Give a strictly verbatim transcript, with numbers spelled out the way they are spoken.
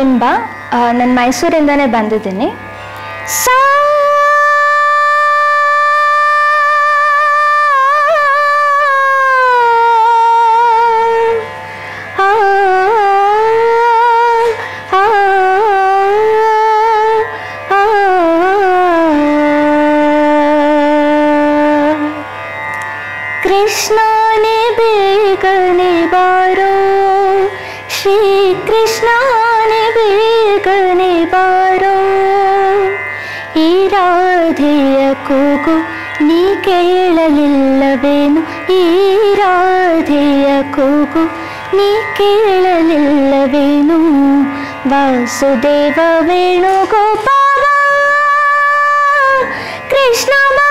ಬಿಂಬ. ನಾನು ಮೈಸೂರಿಂದನೇ ಬಂದಿದ್ದೀನಿ. ಸಾ कृष्णाने बेगने बारो, श्री कृष्णाने बेगने बारो, ಈ ರಾಧೆಯ ಕೂಗು ನೀ ಕೇಳಲಿಲ್ಲವೇನು, ಈ ರಾಧೆಯ ಕೂಗು ನೀ ಕೇಳಲಿಲ್ಲವೇನು, ವಾಸುದೇವ ವೇಣುಗೋಪಾಲ ಕೃಷ್ಣ